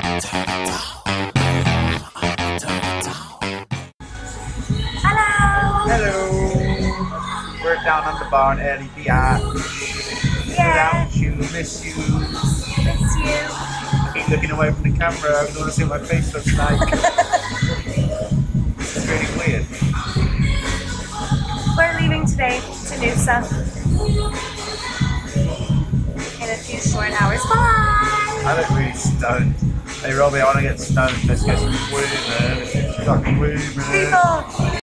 Hello! Hello! We're down on the barn, early Beat. Yeah. Without you, miss you. Miss you. I keep looking away from the camera, I don't want to see what my face looks like. It's really weird. We're leaving today to Noosa in a few short hours. Bye! I look really stoned. Hey Robbie, I want to get stoned. Let's get some women. Fucking women. People!